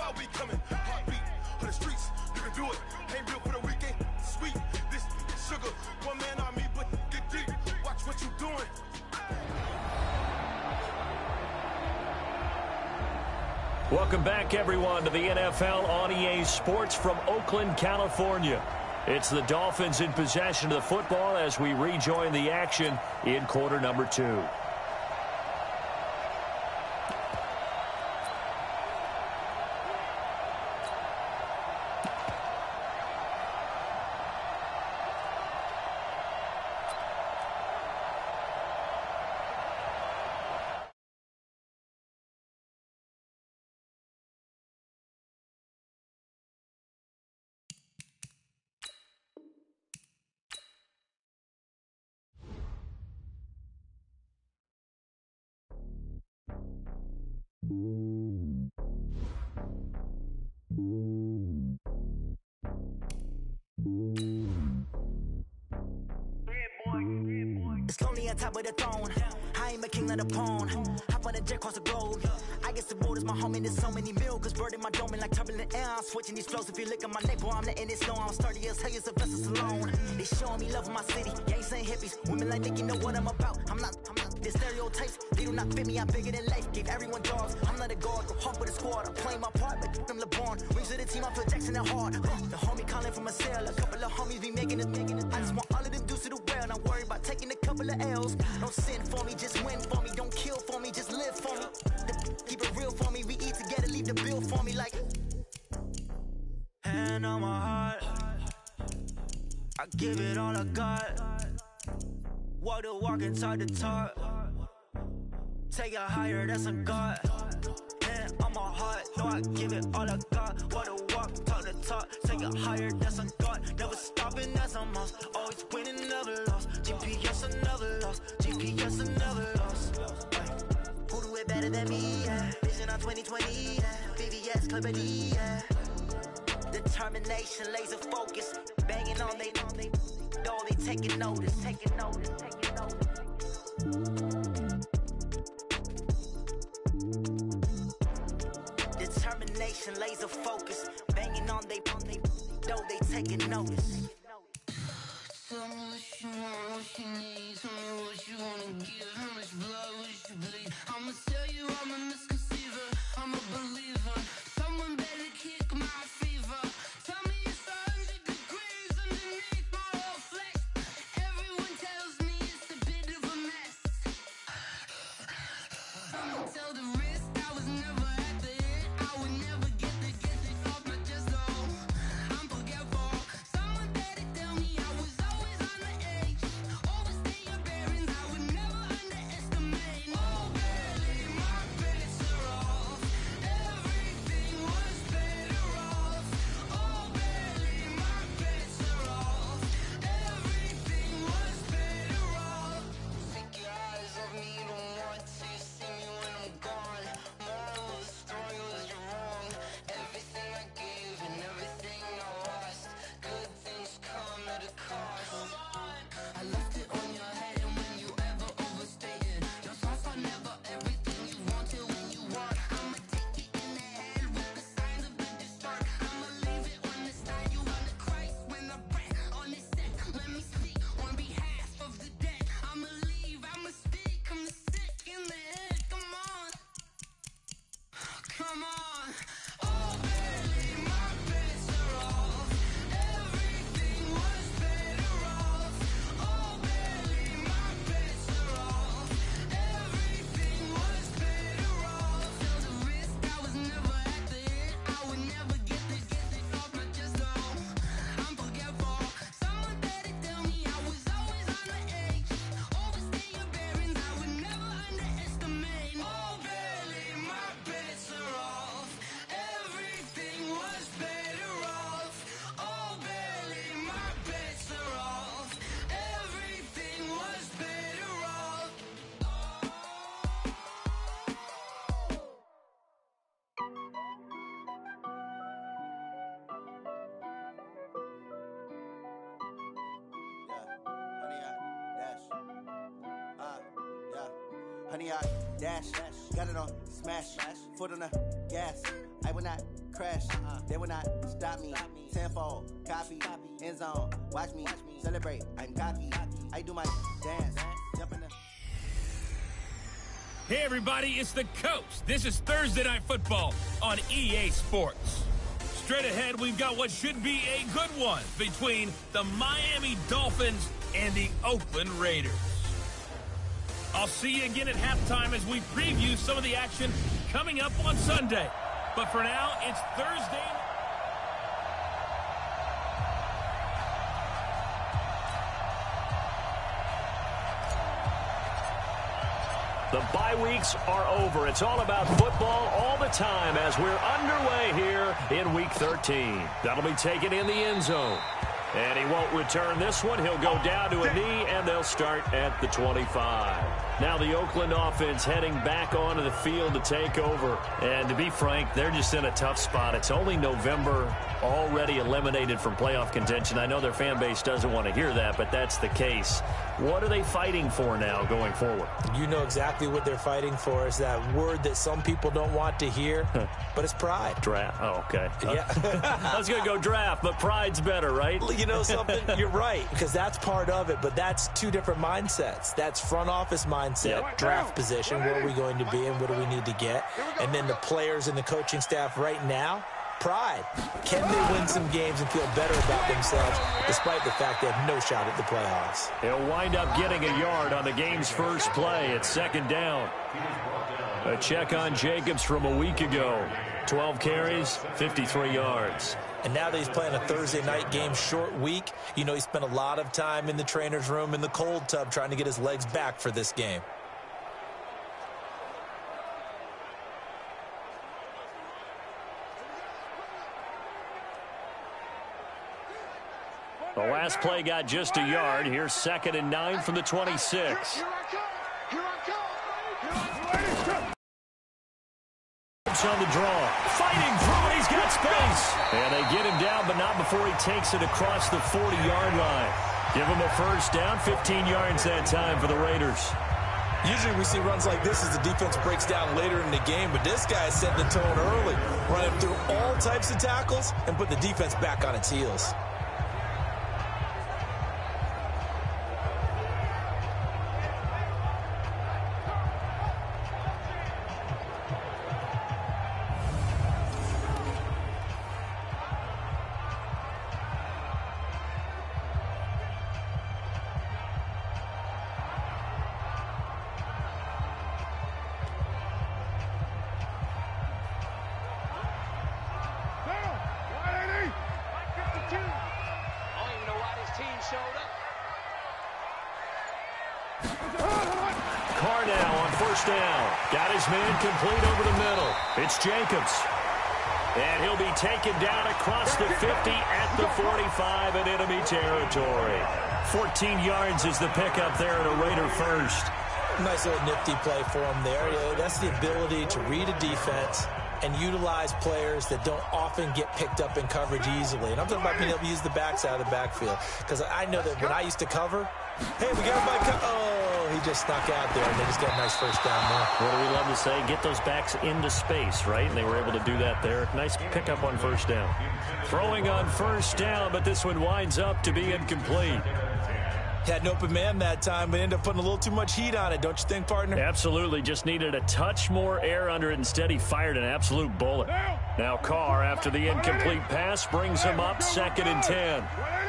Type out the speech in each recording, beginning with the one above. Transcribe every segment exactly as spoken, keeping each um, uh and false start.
I'll be coming. Heartbeat on the streets, you can do it. Ain't built for the weekend. Sweet, this sugar, one man army, but get deep. Watch what you doing. Welcome back, everyone, to the N F L on E A Sports from Oakland, California. It's the Dolphins in possession of the football as we rejoin the action in quarter number two. It's lonely on top of the throne. I ain't a king of the pawn. Hop on a jet across the globe. I guess the road is my home and there's so many milkers burning my dome like turbulent air. I'm switching these flows. If you look at my neck, boy, I'm letting it slow. I'm sturdy as hell, Sylvester Stallone. They showing me love in my city. Gangs ain't hippies. Women like Nick, you know what I'm about. I'm not, I'm not. The stereotypes, they do not fit me. I'm bigger than life. Gave everyone dogs. I'm not a guard. Go hard with the squad. I'm playing my part, but them LeBron. Rings to the team, I feel Jackson and hard. Uh, the homie calling from a cell. A couple of homies be making it, making it. I just want all of them dudes to the well. Not worried about taking a couple of L's. Don't sin for me, just win for me. Don't kill for me, just live for me. The, keep it real for me. We eat together, leave the bill for me like. Hand on my heart, I give it all I got. Walk the walk and talk the talk. Take it higher, that's a God. Hand on my heart, no, I give it all I got. Walk the walk, talk the talk. Take it higher, that's a God. Never stopping, that's a must. Always winning, never lost. G P S, I never lost. G P S, I never lost. Who do it better than me? Yeah. Vision on twenty twenty. Yeah. V V S, Clipper D. Yeah. Determination, laser focus. Banging on they, on they. Though they taking notice, taking notice, taking notice. Determination, laser focus. Banging on they, on they. Though they taking notice. Tell me what you want, what you need. Tell me what you wanna give. How much blood would you bleed? I'ma tell you I'm a misconceiver. I'm a believer. Someone better kick my fever. Tell me it's a hundred degrees underneath my whole flesh. Everyone tells me it's a bit of a mess. I'ma tell the risk I was never at the end. I would never get the get this off my chest though. I'm forgetful. Someone better tell me I was always on the edge. Overstay your bearings, I would never underestimate. Honey, I dash, got it on smash, foot on the gas. I will not crash, they will not stop me. Tenfold, copy, end zone, watch me celebrate. I'm cocky, I do my dance, jump in the. Hey everybody, it's the Coach. This is Thursday Night Football on E A Sports. Straight ahead, we've got what should be a good one between the Miami Dolphins and the Oakland Raiders. I'll see you again at halftime as we preview some of the action coming up on Sunday. But for now, it's Thursday. The bye weeks are over. It's all about football all the time as we're underway here in Week thirteen. That'll be taken in the end zone. And he won't return this one. He'll go down to a knee, and they'll start at the twenty-five. Now the Oakland offense heading back onto the field to take over. And to be frank, they're just in a tough spot. It's only November, already eliminated from playoff contention. I know their fan base doesn't want to hear that, but that's the case. What are they fighting for now going forward? You know exactly what they're fighting for. Is that word that some people don't want to hear, but it's pride. Draft. Oh, okay. Yeah. I was going to go draft, but pride's better, right? You know something? You're right, because that's part of it, but that's two different mindsets. That's front office mindset, yep. Draft position, where are we going to be and what do we need to get? And then the players and the coaching staff right now, pride. Can they win some games and feel better about themselves despite the fact they have no shot at the playoffs? He'll wind up getting a yard on the game's first play. It's second down. A check on Jacobs from a week ago. twelve carries, fifty-three yards. And now that he's playing a Thursday night game, short week, you know he spent a lot of time in the trainer's room in the cold tub trying to get his legs back for this game. The last play got just a yard. Here's second and nine from the twenty-six. On the draw, fighting through it, he's got space. And they get him down, but not before he takes it across the forty-yard line. Give him a first down, fifteen yards that time for the Raiders. Usually we see runs like this as the defense breaks down later in the game, but this guy is setting the tone early, running through all types of tackles and put the defense back on its heels. Carr now on first down. Got his man complete over the middle. It's Jacobs. And he'll be taken down across the fifty at the forty-five in enemy territory. fourteen yards is the pickup there at a Raider first. Nice little nifty play for him there. Yeah, that's the ability to read a defense and utilize players that don't often get picked up in coverage easily. And I'm talking about being able to use the backside of the backfield. Because I know that when I used to cover, hey, we got everybody co- Oh, he just snuck out there, and they just got a nice first down there. What do we love to say? Get those backs into space, right? And they were able to do that there. Nice pickup on first down. Throwing on first down, but this one winds up to be incomplete. Had an open man that time, but ended up putting a little too much heat on it, don't you think, partner? Absolutely. Just needed a touch more air under it. Instead, he fired an absolute bullet. Now Carr, after the incomplete pass, brings him up second and ten.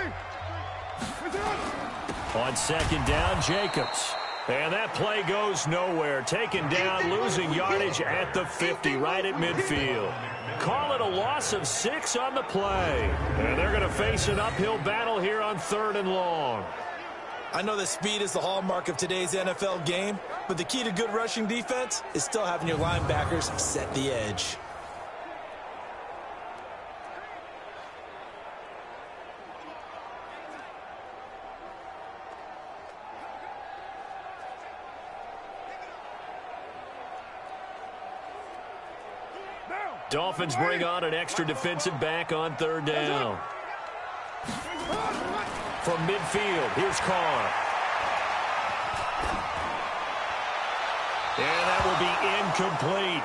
On second down, Jacobs. And that play goes nowhere. Taken down, losing yardage at the fifty, right at midfield. Call it a loss of six on the play. And they're going to face an uphill battle here on third and long. I know that speed is the hallmark of today's N F L game, but the key to good rushing defense is still having your linebackers set the edge. Dolphins bring on an extra defensive back on third down. From midfield, here's Carr. And that will be incomplete.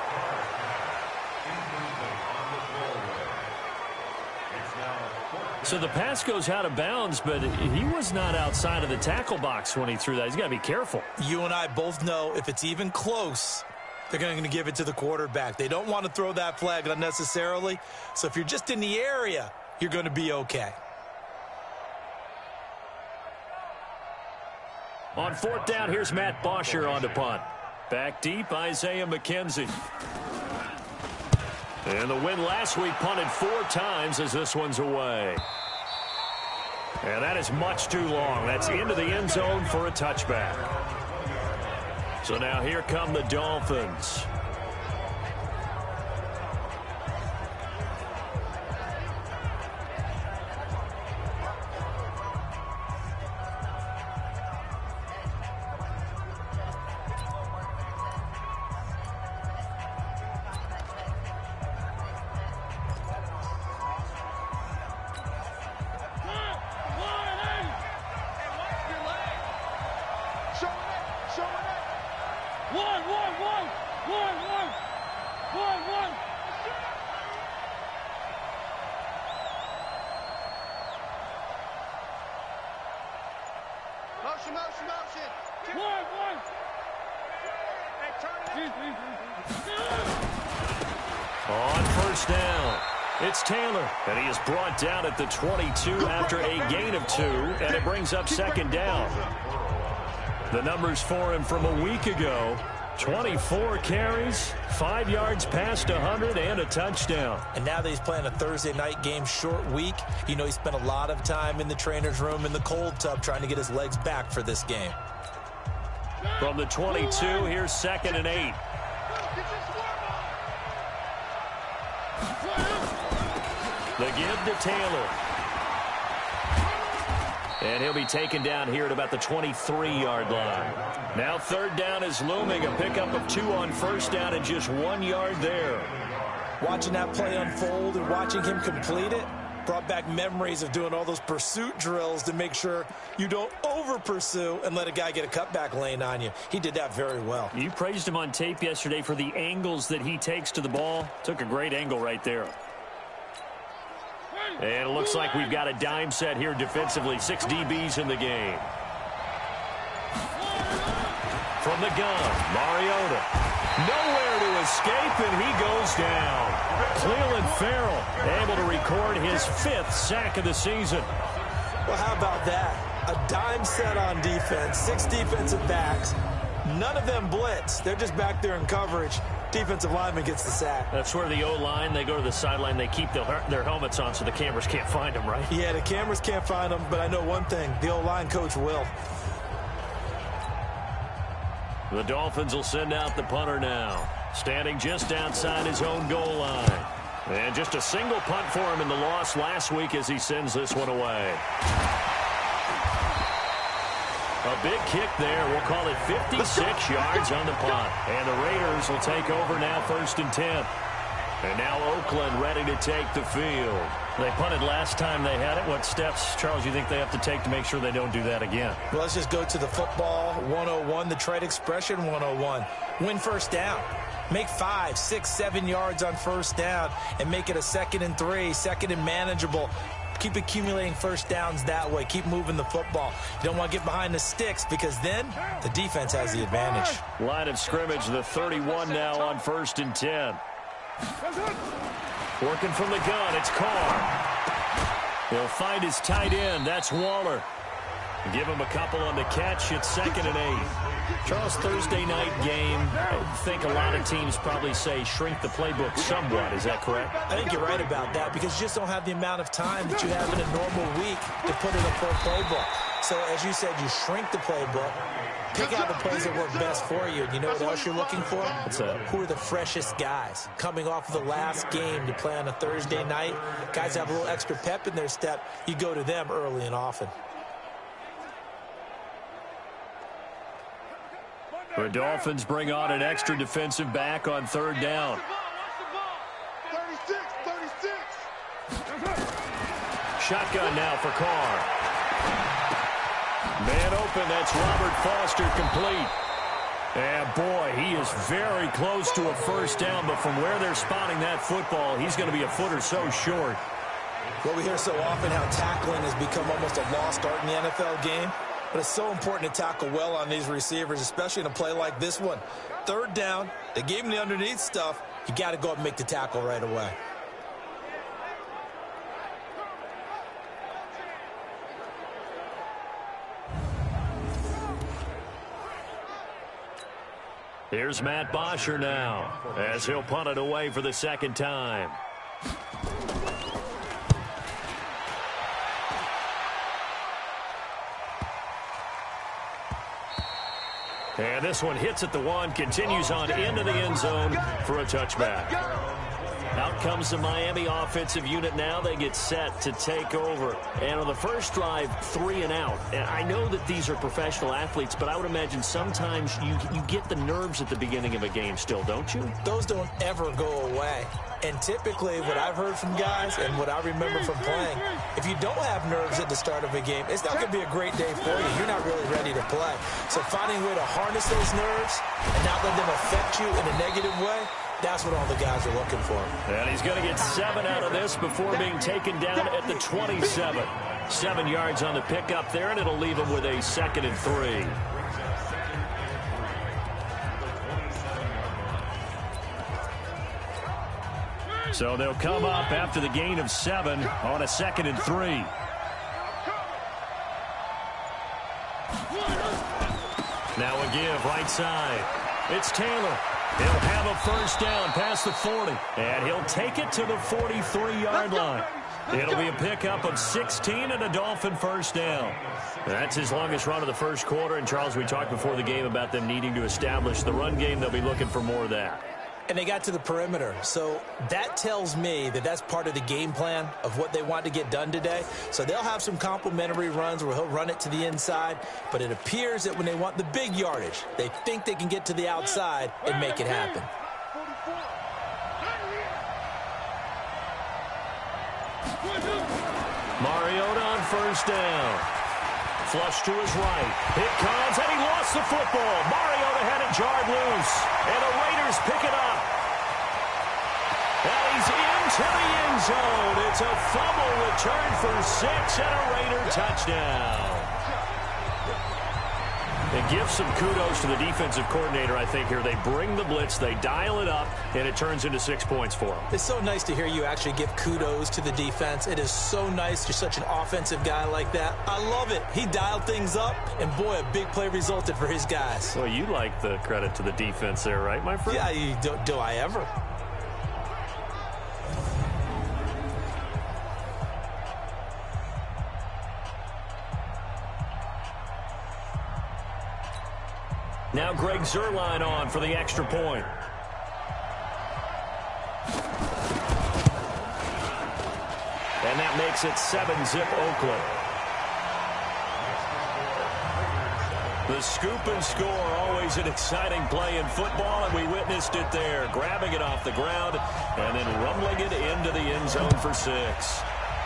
So the pass goes out of bounds, but he was not outside of the tackle box when he threw that. He's got to be careful. You and I both know if it's even close, they're going to give it to the quarterback. They don't want to throw that flag unnecessarily. So if you're just in the area, you're going to be okay. On fourth down, here's Matt Bosher on to punt. Back deep, Isaiah McKenzie. And the win last week punted four times as this one's away. And that is much too long. That's into the end zone for a touchback. So now here come the Dolphins. Motion, motion, motion. One, one. Hey, turn it. On first down, it's Taylor, and he is brought down at the twenty-two after a gain of two, and it brings up second down. The numbers for him from a week ago, twenty-four carries, five yards past one hundred, and a touchdown. And now that he's playing a Thursday night game, short week, you know he spent a lot of time in the trainer's room in the cold tub trying to get his legs back for this game. From the twenty-two, here's second and eight. The give to Taylor. And he'll be taken down here at about the twenty-three-yard line. Now third down is looming. A pickup of two on first down and just one yard there. Watching that play unfold and watching him complete it brought back memories of doing all those pursuit drills to make sure you don't over-pursue and let a guy get a cutback lane on you. He did that very well. You praised him on tape yesterday for the angles that he takes to the ball. Took a great angle right there. And it looks like we've got a dime set here defensively. Six D Bs in the game. From the gun, Mariota. Nowhere to escape, and he goes down. Clelin Ferrell able to record his fifth sack of the season. Well, how about that? A dime set on defense, six defensive backs. None of them blitz. They're just back there in coverage. Defensive lineman gets the sack. That's where the O-line, they go to the sideline, they keep their, their helmets on so the cameras can't find them, right? Yeah, the cameras can't find them, but I know one thing. The O-line coach will. The Dolphins will send out the punter now. Standing just outside his own goal line. And just a single punt for him in the loss last week as he sends this one away. A big kick there. We'll call it fifty-six yards on the punt. And the Raiders will take over now first and ten. And now Oakland ready to take the field. They punted last time they had it. What steps, Charles, you think they have to take to make sure they don't do that again? Well, let's just go to the football one oh one, the trade expression one oh one. Win first down. Make five, six, seven yards on first down and make it a second and three, second and manageable. Keep accumulating first downs that way. Keep moving the football. You don't want to get behind the sticks because then the defense has the advantage. Line of scrimmage, the thirty-one now on first and ten. Working from the gun, it's Carr. He'll find his tight end. That's Waller. Give him a couple on the catch. It's second and eight. Charles, Thursday night game. I think a lot of teams probably say shrink the playbook somewhat. Is that correct? I think you're right about that because you just don't have the amount of time that you have in a normal week to put in a full playbook. So as you said, you shrink the playbook. Pick out the plays that work best for you. And you know what else you're looking for? What's that? Who are the freshest guys? Coming off of the last game to play on a Thursday night, guys have a little extra pep in their step. You go to them early and often. The Dolphins bring on an extra defensive back on third down. thirty-six, thirty-six. Shotgun now for Carr. Man open, that's Robert Foster complete. And boy, he is very close to a first down, but from where they're spotting that football, he's going to be a foot or so short. Well, we hear so often how tackling has become almost a lost art in the N F L game, but it's so important to tackle well on these receivers, especially in a play like this one. Third down, they gave him the underneath stuff. You got to go up and make the tackle right away. Here's Matt Bosher now, as he'll punt it away for the second time. And this one hits at the one, continues on into the end zone for a touchback. Out comes the Miami offensive unit now. They get set to take over. And on the first drive, three and out. And I know that these are professional athletes, but I would imagine sometimes you, you get the nerves at the beginning of a game still, don't you? Those don't ever go away. And typically what I've heard from guys and what I remember from playing, if you don't have nerves at the start of a game, it's not going to be a great day for you. You're not really ready to play. So finding a way to harness those nerves and not let them affect you in a negative way, that's what all the guys are looking for. And he's going to get seven out of this before being taken down at the twenty-seven. Seven yards on the pickup there, and it'll leave him with a second and three. So they'll come up after the gain of seven on a second and three. Now a give right side. It's Taylor. He'll have a first down past the forty, and he'll take it to the forty-three yard line. It'll be a pickup of sixteen and a Dolphin first down. That's his longest run of the first quarter. And, Charles, we talked before the game about them needing to establish the run game. They'll be looking for more of that. And they got to the perimeter. So that tells me that that's part of the game plan of what they want to get done today. So they'll have some complimentary runs where he'll run it to the inside. But it appears that when they want the big yardage, they think they can get to the outside and make it happen. Mariota on first down. Flush to his right. It comes, and he lost the football. Mariota had it jarred loose. And the Raiders pick it up. And he's into the end zone. It's a fumble return for six and a Raider touchdown. And give some kudos to the defensive coordinator, I think, here. They bring the blitz, they dial it up, and it turns into six points for them. It's so nice to hear you actually give kudos to the defense. It is so nice. You're such an offensive guy like that. I love it. He dialed things up, and boy, a big play resulted for his guys. Well, you like the credit to the defense there, right, my friend? Yeah, you, do, do I ever? Now Greg Zuerlein on for the extra point. And that makes it seven zip Oakland. The scoop and score, always an exciting play in football, and we witnessed it there. Grabbing it off the ground and then rumbling it into the end zone for six.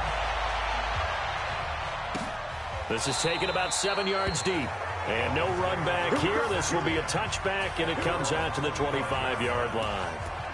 This is taken about seven yards deep. And no run back here. This will be a touchback, and it comes out to the twenty-five yard line.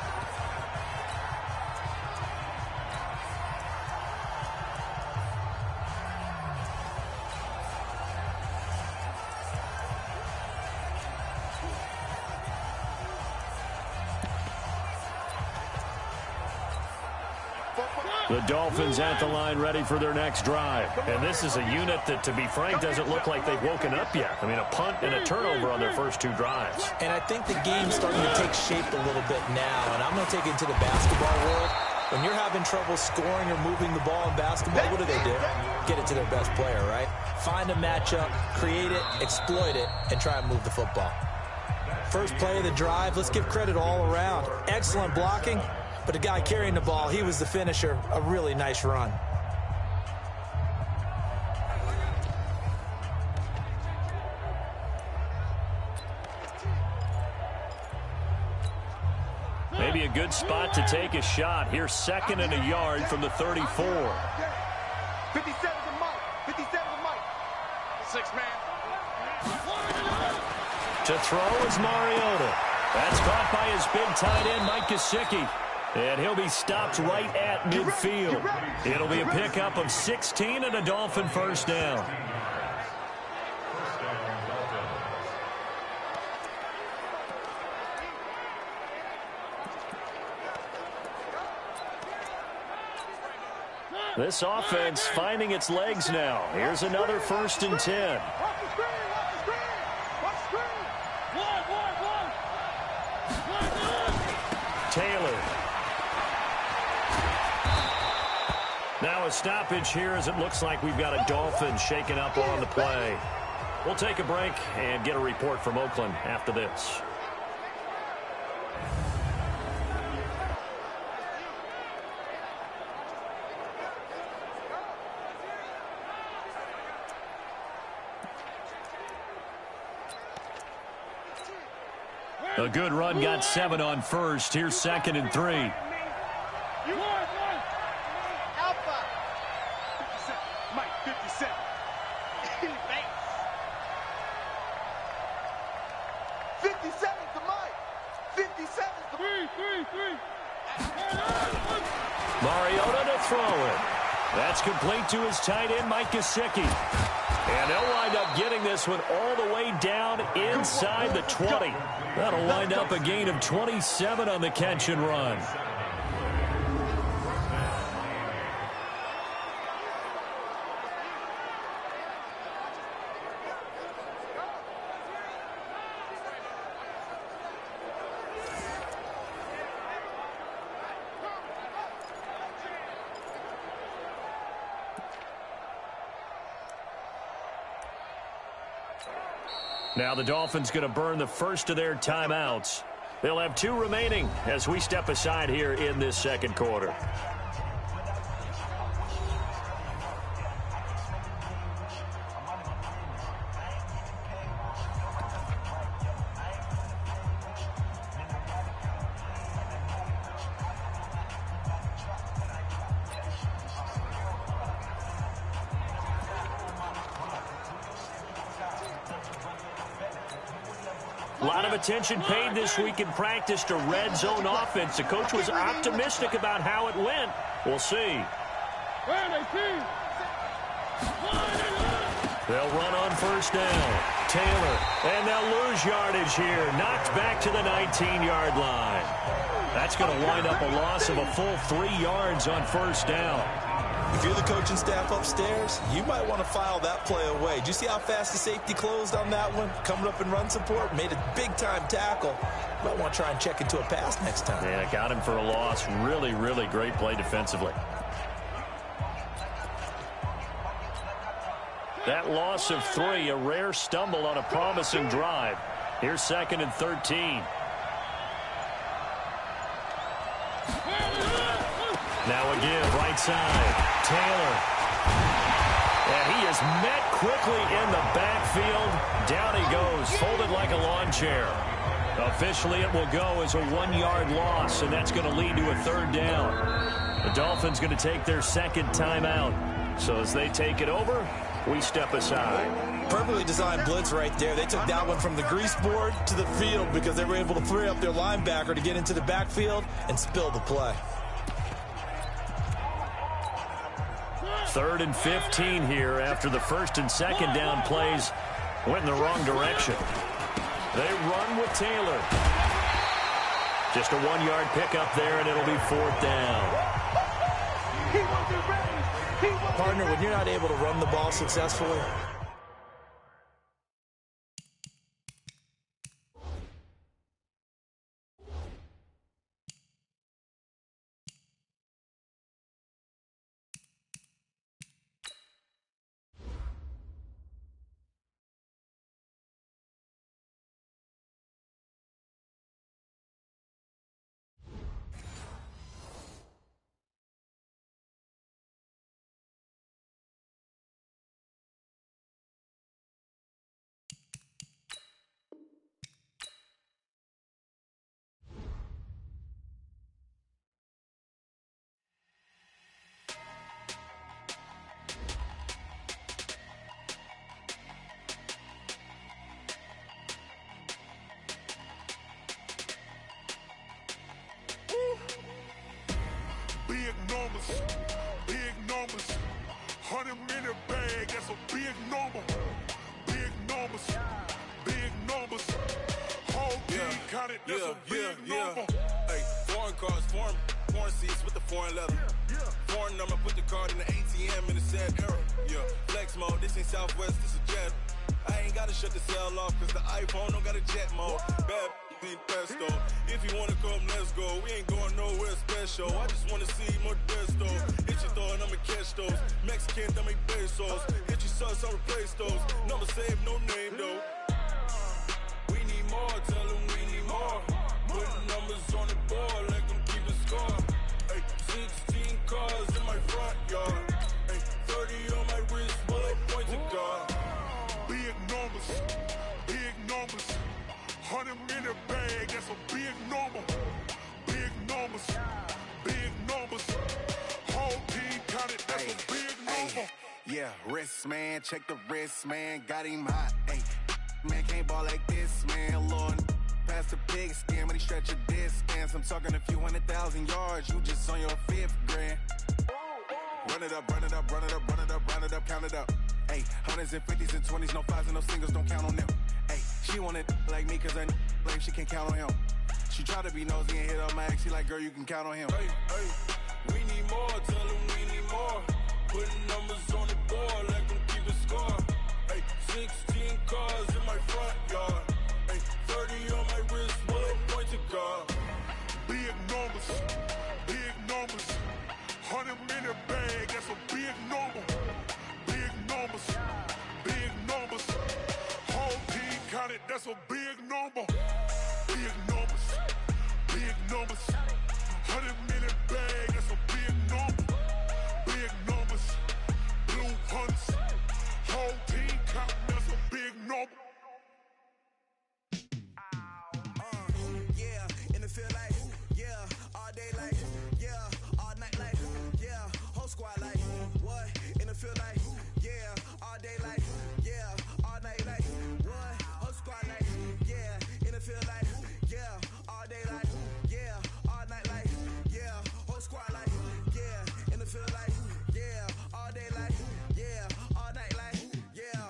The Dolphins at the line ready for their next drive. And this is a unit that, to be frank, doesn't look like they've woken up yet. I mean, a punt and a turnover on their first two drives. And I think the game's starting to take shape a little bit now. And I'm going to take it to the basketball world. When you're having trouble scoring or moving the ball in basketball, what do they do? Get it to their best player, right? Find a matchup, create it, exploit it, and try and move the football. First play of the drive, let's give credit all around. Excellent blocking. But the guy carrying the ball, he was the finisher. A really nice run. Maybe a good spot to take a shot. Here's second and a yard from the thirty-four. fifty-seven's a Mike. fifty-seven's a Mike. Six man. To throw is Mariota. That's caught by his big tight end, Mike Gesicki. And he'll be stopped right at midfield. It'll be a pickup of sixteen and a Dolphin first down. This offense finding its legs now. Here's another first and ten. Taylor. Now a stoppage here as it looks like we've got a Dolphin shaken up on the play. We'll take a break and get a report from Oakland after this. A good run got seven on first. Here's second and three. Mariota to throw it. That's complete to his tight end, Mike Gesicki. And they'll wind up getting this one all the way down inside the twenty. That'll wind up a gain of twenty-seven on the catch and run. Now the Dolphins going to burn the first of their timeouts. They'll have two remaining as we step aside here in this second quarter. A lot of attention paid this week in practice to red zone offense. The coach was optimistic about how it went. We'll see. They'll run on first down. Taylor, and they'll lose yardage here. Knocked back to the nineteen-yard line. That's going to wind up a loss of a full three yards on first down. If you're the coaching staff upstairs, you might want to file that play away. Do you see how fast the safety closed on that one? Coming up in run support, made a big-time tackle. You might want to try and check into a pass next time. Yeah, got him for a loss. Really, really great play defensively. That loss of three, a rare stumble on a promising drive. Here's second and thirteen. Now again, right side. Taylor. And he is met quickly in the backfield. Down he goes, folded like a lawn chair. Officially, it will go as a one-yard loss, and that's going to lead to a third down. The Dolphins going to take their second timeout. So as they take it over, we step aside. Perfectly designed blitz right there. They took that one from the grease board to the field because they were able to free up their linebacker to get into the backfield and spill the play. Third and fifteen here after the first and second down plays went in the wrong direction. They run with Taylor. Just a one-yard pickup there, and it'll be fourth down. Partner, when you're not able to run the ball successfully, big numbers, big numbers. Hundred minute bag, that's a big number. Big numbers, big numbers. Whole team yeah, counted, that's yeah, a big yeah, number. Yeah. Hey, foreign cars, foreign, foreign seats with the foreign leather. Foreign number, put the card in the A T M in the sad era. Yeah, flex mode, this ain't Southwest, this is Jet. I ain't gotta shut the cell off, cause the iPhone don't got a jet mode. Bad ain't pesto. If you wanna come, let's go. We ain't going nowhere special. I just wanna see Modesto. Hit your thought, I'ma catch those. Mexican, I make pesos. Hit your sus, I'll replace those. Number saved, no name though. We need more, tell them we need more. Putting numbers on the board like I'm keeping score. Hey, sixteen cars in my front yard. Hey, thirty on my wrist, while I point to God. Big numbers, big numbers. Hundred minute bag, that's a big number. Big numbers, big numbers. Whole team counted, that's Ay, a big number. ay, yeah, wrist man, check the wrist man, got him hot. Ay, man can't ball like this, man. Lord, past the pig skin, but he stretch a distance. I'm talking a few hundred thousand yards, you just on your fifth grand. Run it up, run it up, run it up, run it up, run it up, count it up. Ay, hundreds and fifties and twenties, no fives and no singles, don't count on them. Ay, she wanted like me, cause I blame she can't count on him. She tried to be nosy and hit up my ex, she like, girl, you can count on him. Hey, hey, we need more, tell them we need more. Putting numbers on the board like I'm keeping score. Hey, sixteen cars in my front yard. Hey, thirty on my wrist, while I point to God. Big numbers, big numbers. Hundred minute bag, that's a big number. Big numbers, big numbers. Whole team counted, that's a big number. Big numbers, big numbers. Hundred minute bag, that's a big number. Big numbers, blue hunts. Whole team counting, that's a big number. Uh, yeah, in the field like, yeah, all day like, yeah, all night like, yeah, whole squad like, what? In the field like, yeah, all day like, yeah, all night like, what? Whole squad like, yeah, in the field like, yeah, all day like, yeah, all night like, yeah, whole squad like, yeah, in the field like, yeah, all day like, yeah, all night like, yeah.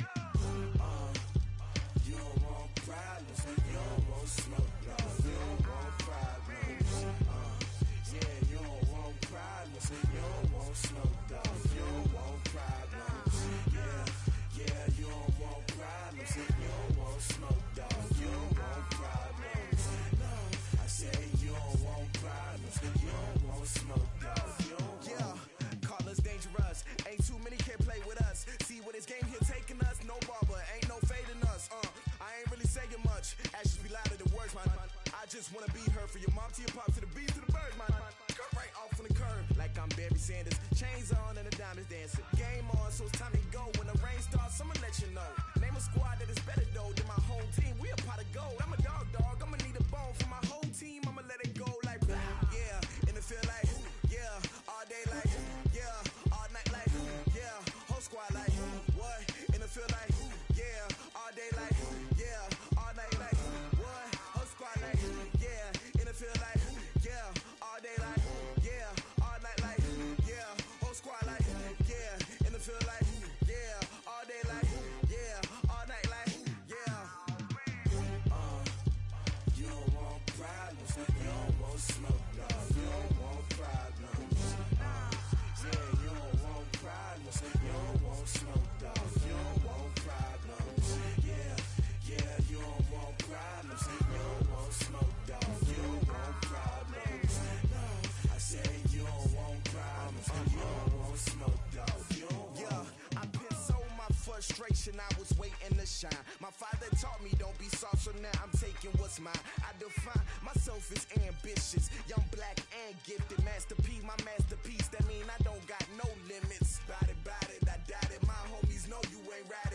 Uh, you don't want problems, you don't want smoke, dog. You don't want problems. Uh, yeah, you don't want problems, you don't want smoke, dog. You don't want problems. Yeah, yeah, you don't want problems, you don't want smoke, dog. You don't want problems. No, I say you don't want problems, you don't want smoke, dog. You don't yeah, call us dangerous. Ain't too many can play with us. See what this game here taking us? No barber, ain't no fading us. Uh, I ain't really saying much. Actions be louder than words, man. I just wanna be heard from your mom to your pop to the beat to the birds, man. Cut right off on the curb like I'm Barry Sanders. Chains on and the diamonds dancing. Game on, so it's time to go. When the rain starts, I'ma let you know. Name a squad that is better though than my home team. We a pot of gold. I'm a dog, dog. I'ma need a bone for my whole team. I'ma let it go like blah. Yeah, in the field like yeah, all day like yeah, all night like yeah, whole squad like what? In the field like yeah, all day like yeah, all night like what? Whole squad like yeah, in the field like yeah, all day like yeah, all night like yeah, whole squad like yeah, in the field like yeah, all day like yeah, all night like yeah. Uh, you don't want problems, you don't want smoke, dog. You don't want problems. Uh, yeah, you don't want problems, you don't want smoke, dog. You don't want problems. Yeah, yeah, you don't want problems, you don't want smoke, dog. You don't want problems. No, I say you don't want problems, you don't want smoke, dog. You don't want. Yeah, I've been so my frustration, I was waiting to shine. My father taught me don't be soft, so now I'm taking what's mine. I define myself as ambitious, young, black, and gifted. Master P, my masterpiece. That mean I don't got no limits. Bout it, bout it, I doubt it. My homies know you ain't right.